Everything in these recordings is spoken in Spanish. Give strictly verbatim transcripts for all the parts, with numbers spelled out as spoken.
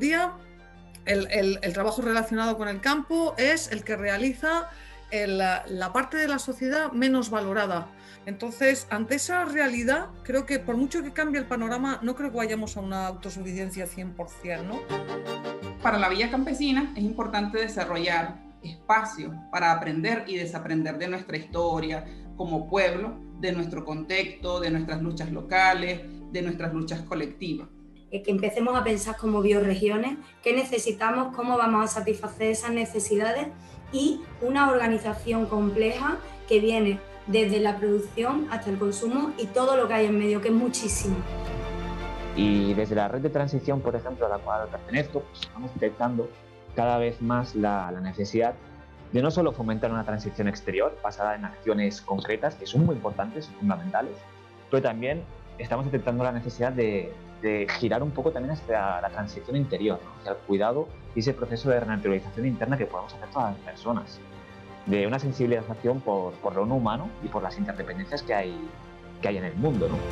día el, el, el trabajo relacionado con el campo es el que realiza el, la parte de la sociedad menos valorada. Entonces, ante esa realidad, creo que por mucho que cambie el panorama, no creo que vayamos a una autosuficiencia cien por cien, ¿no? Para la Villa Campesina es importante desarrollar espacios para aprender y desaprender de nuestra historia como pueblo, de nuestro contexto, de nuestras luchas locales, de nuestras luchas colectivas. Que empecemos a pensar como bioregiones, qué necesitamos, cómo vamos a satisfacer esas necesidades y una organización compleja que viene desde la producción hasta el consumo y todo lo que hay en medio, que es muchísimo. Y desde la red de transición, por ejemplo, a la cual pertenezco, pues estamos detectando cada vez más la, la necesidad de no solo fomentar una transición exterior basada en acciones concretas, que son muy importantes y fundamentales, pero también estamos detectando la necesidad de, de girar un poco también hacia la transición interior, ¿no? Hacia el cuidado y ese proceso de renaturalización interna que podemos hacer todas las personas, de una sensibilización por, por lo no humano y por las interdependencias que hay, que hay en el mundo, ¿no?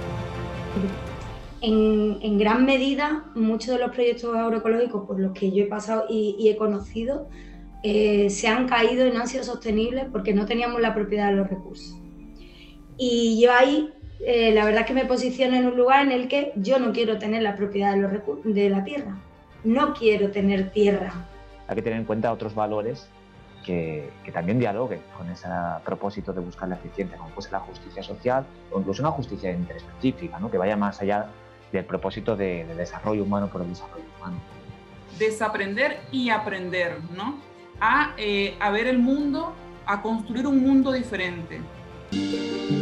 En, en gran medida, muchos de los proyectos agroecológicos por los que yo he pasado y, y he conocido eh, se han caído y no han sido sostenibles porque no teníamos la propiedad de los recursos. Y yo ahí, eh, la verdad es que me posiciono en un lugar en el que yo no quiero tener la propiedad de, los recursos, de la tierra. No quiero tener tierra. Hay que tener en cuenta otros valores que, que también dialoguen con ese propósito de buscar la eficiencia, como puede ser la justicia social o incluso una justicia interespecífica, ¿no? Que vaya más allá del propósito de, de desarrollo humano por el desarrollo humano. Desaprender y aprender, ¿no? A, eh, a ver el mundo, a construir un mundo diferente.